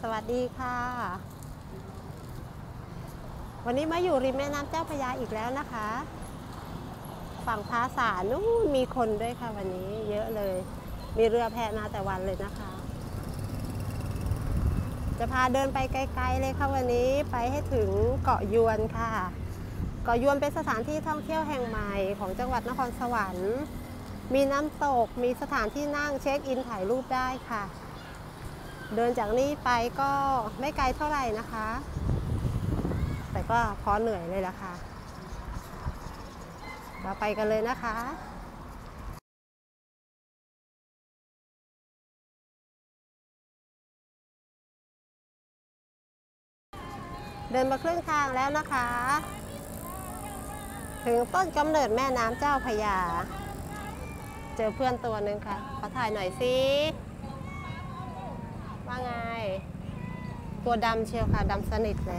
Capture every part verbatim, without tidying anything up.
สวัสดีค่ะวันนี้มาอยู่ริมแม่น้ำเจ้าพระยาอีกแล้วนะคะฝั่งภาษานู่นมีคนด้วยค่ะวันนี้เยอะเลยมีเรือแพมาแต่วันเลยนะคะจะพาเดินไปไกลๆเลยค่ะวันนี้ไปให้ถึงเกาะยวนค่ะเกาะยวนเป็นสถานที่ท่องเที่ยวแห่งใหม่ของจังหวัดนครสวรรค์มีน้ำตกมีสถานที่นั่งเช็คอินถ่ายรูปได้ค่ะเดินจากนี้ไปก็ไม่ไกลเท่าไหร่นะคะแต่ก็พอเหนื่อยเลยล่ะค่ะเราไปกันเลยนะคะเดินมาครึ่งทางแล้วนะคะถึงต้นกำเนิดแม่น้ำเจ้าพระยาเจอเพื่อนตัวหนึ่งค่ะขอถ่ายหน่อยสิว่าไงตัวดำเชียวค่ะดำสนิทเลย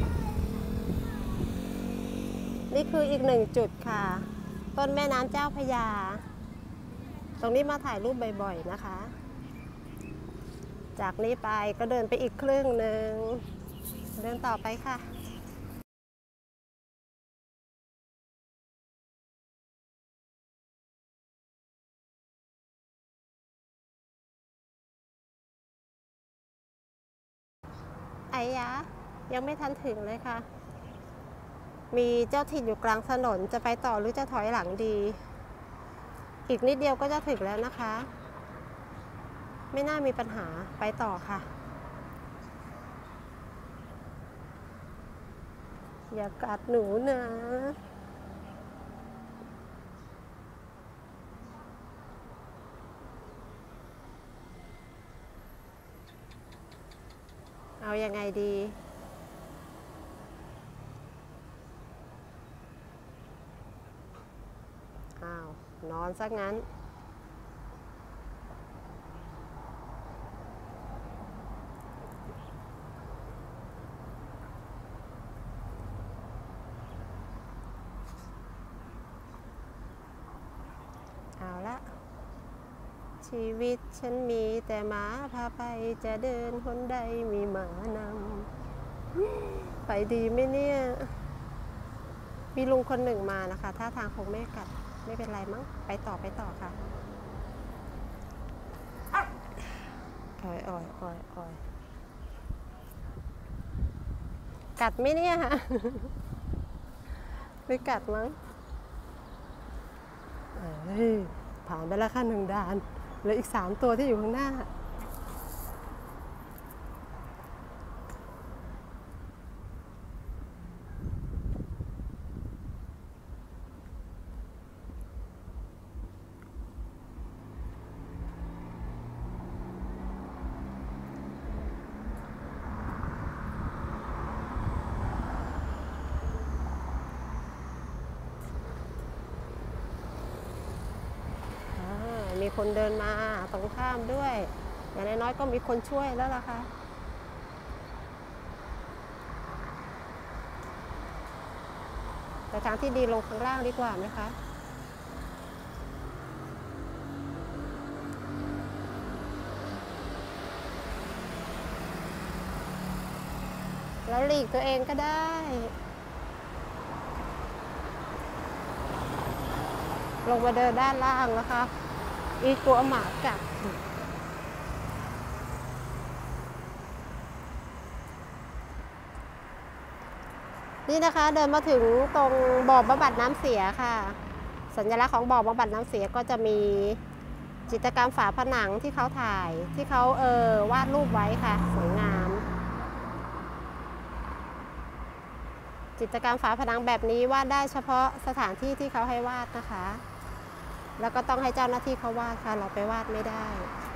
นี่คืออีกหนึ่งจุดค่ะต้นแม่น้ำเจ้าพระยาตรงนี้มาถ่ายรูปบ่อยๆนะคะจากนี้ไปก็เดินไปอีกครึ่งหนึ่งเดินต่อไปค่ะไอ้ยะยังไม่ทันถึงเลยค่ะมีเจ้าถิ่นอยู่กลางถนนจะไปต่อหรือจะถอยหลังดีอีกนิดเดียวก็จะถึงแล้วนะคะไม่น่ามีปัญหาไปต่อค่ะอย่ากัดหนูนะเอายังไงดีอ้าวนอนซะงั้นเอาละชีวิตฉันมีแต่หมาพาไปจะเดินคนใดมีหมานำไปดีไหมเนี่ยมีลุงคนหนึ่งมานะคะท่าทางคงไม่กัดไม่เป็นไรมั้งไปต่อไปต่อค่ะอ่อยอ่อยอ่อยอ่อยกัดไหมเนี่ยฮะไม่กัดมั้งเอ้ยผ่านไปแล้วค่ะหนึ่งด่านเหลืออีกสามตัวที่อยู่ข้างหน้ามีคนเดินมาตรงข้ามด้วยอย่างน้อยๆก็มีคนช่วยแล้วล่ะค่ะแต่ทางที่ดีลงข้างล่างดีกว่าไหมคะแล้วหลีกตัวเองก็ได้ลงมาเดินด้านล่างนะคะอีกลัวหมากัดนี่นะคะเดินมาถึงตรงบ่อบำบัดน้ำเสียค่ะสัญลักษณ์ของบ่อบำบัดน้ำเสียก็จะมีจิตรกรรมฝาผนังที่เขาถ่ายที่เขาเออวาดรูปไว้ค่ะสวยงามจิตรกรรมฝาผนังแบบนี้วาดได้เฉพาะสถานที่ที่เขาให้วาดนะคะแล้วก็ต้องให้เจ้าหน้าที่เขาวาดค่ะเราไปวาดไม่ได้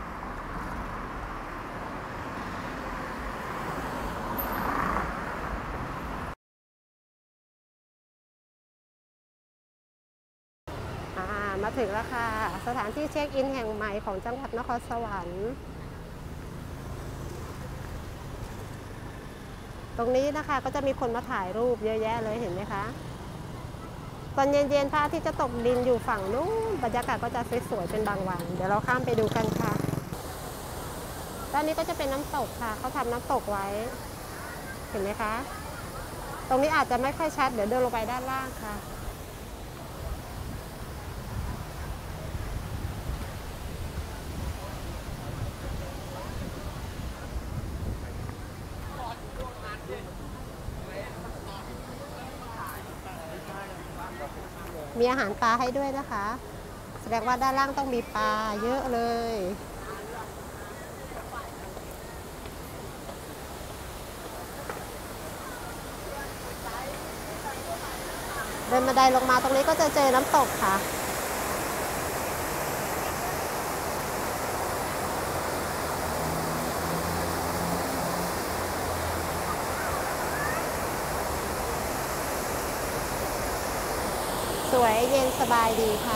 มาถึงแล้วค่ะสถานที่เช็คอินแห่งใหม่ของจังหวัดนครสวรรค์ตรงนี้นะคะก็จะมีคนมาถ่ายรูปเยอะแยะเลยเห็นไหมคะตอนเย็นๆพระอาทิตย์จะตกดินอยู่ฝั่งนู้นบรรยากาศก็จะสวยๆเป็นบางวันเดี๋ยวเราข้ามไปดูกันค่ะด้านนี้ก็จะเป็นน้ำตกค่ะเขาทำน้ำตกไว้ เห็นไหมคะ ตรงนี้อาจจะไม่ค่อยชัดเดี๋ยวเดินลงไปด้านล่างค่ะมีอาหารปลาให้ด้วยนะคะ แสดงว่าด้านล่างต้องมีปลาเยอะเลยเดินบันไดลงมาตรงนี้ก็จะเจอน้ำตกค่ะสวยเย็นสบายดีค่ะ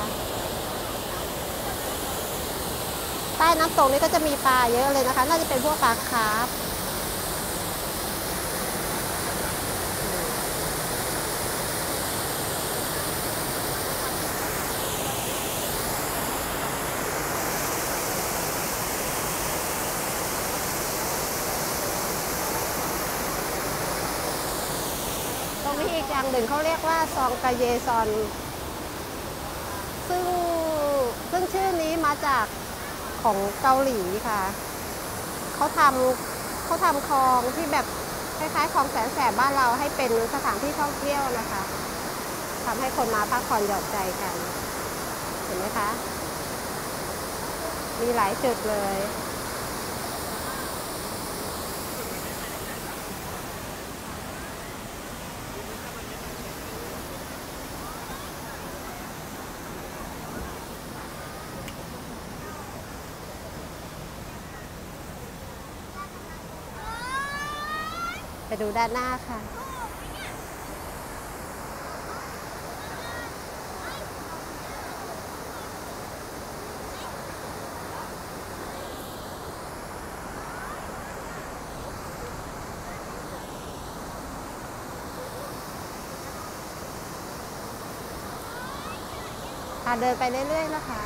ใต้น้ำตกนี้ก็จะมีปลาเยอะเลยนะคะน่าจะเป็นพวกปลาคาร์ฟตรงนี้อีกอย่างหนึ่งเขาเรียกว่าซองกาเยซอนซึ่งซึ่งชื่อนี้มาจากของเกาหลีค่ะเขาทำเขาทำคลองที่แบบคล้ายๆคลองแสนแสบบ้านเราให้เป็นสถานที่ท่องเที่ยวนะคะทำให้คนมาพักผ่อนหย่อนใจกันเห็นไหมคะมีหลายจุดเลยไปดูด้านหน้าค่ะพาเดินไปเรื่อยๆนะคะ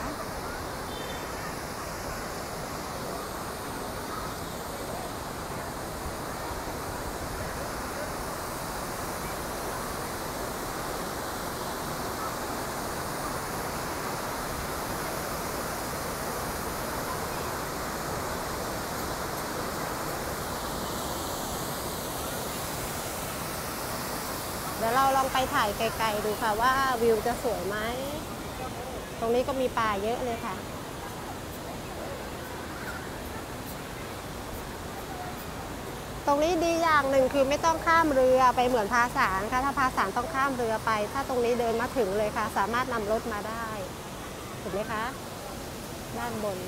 เดี๋ยวเราลองไปถ่ายไกลๆดูค่ะว่าวิวจะสวยไหมตรงนี้ก็มีป่าเยอะเลยค่ะตรงนี้ดีอย่างหนึ่งคือไม่ต้องข้ามเรือไปเหมือนพาสารค่ะถ้าพาสารต้องข้ามเรือไป ถ้าตรงนี้เดินมาถึงเลยค่ะสามารถนำรถมาได้เห็นไหมคะด้านบน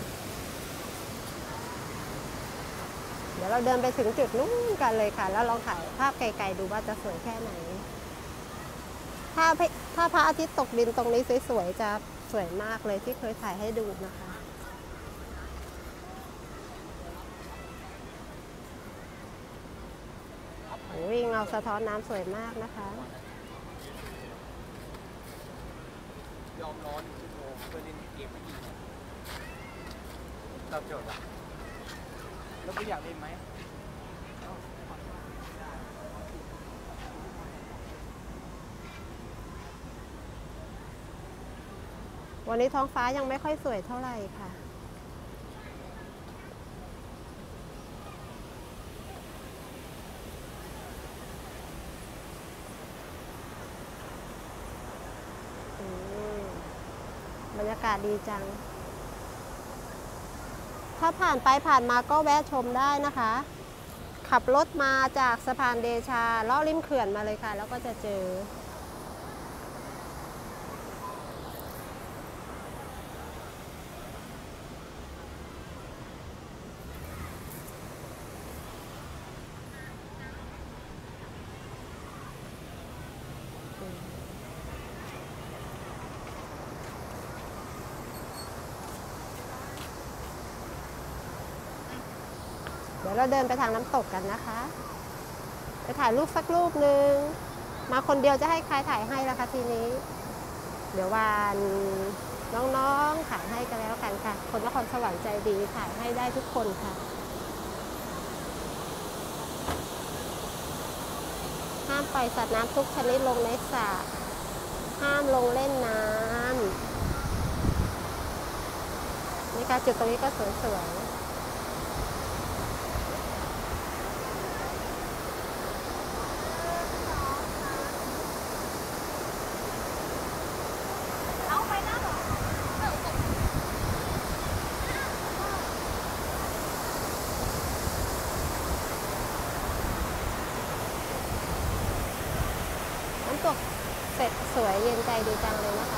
เดี๋ยวเราเดินไปถึงจุดนู้นกันเลยค่ะแล้วลองถ่ายภาพไกลๆดูว่าจะสวยแค่ไหนถ้าถ้าพระอาทิตย์ตกดินตรงนี้สวยๆจะสวยมากเลยที่เคยถ่ายให้ดูนะคะโอ้ยเงาสะท้อนน้ำสวยมากนะคะยอมร้อนชั่วโมงเพื่อเล่นเกมไม่ดีตอบโจทย์อ่ะแล้วคุณอยากเล่นไหมวันนี้ท้องฟ้ายังไม่ค่อยสวยเท่าไหร่ค่ะบรรยากาศดีจังถ้าผ่านไปผ่านมาก็แวะชมได้นะคะขับรถมาจากสะพานเดชาเลาะริมเขื่อนมาเลยค่ะแล้วก็จะเจอเดี๋ยวเราเดินไปทางน้ำตกกันนะคะไปถ่ายรูปสักรูปหนึ่งมาคนเดียวจะให้ใครถ่ายให้ล่ะคะทีนี้เดี๋ยววานน้องๆถ่ายให้กันแล้วกันค่ะคนนครสวรรค์ใจดีถ่ายให้ได้ทุกคนค่ะห้ามปล่อยสัตว์น้ำทุกชนิดลงในสระห้ามลงเล่นน้ำนี่ค่ะจุดตรงนี้ก็สวยๆน้ำตกเสร็จสวยเย็นใจดีจังเลยนะคะ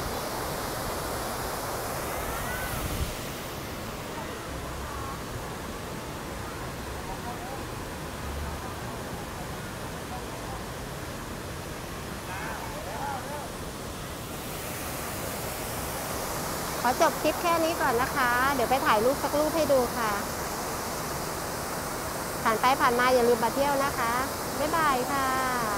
ขอจบคลิปแค่นี้ก่อนนะคะเดี๋ยวไปถ่ายรูปสักรูปให้ดูค่ะผ่านไปผ่านมาอย่าลืมมาเที่ยวนะคะบ๊ายบายค่ะ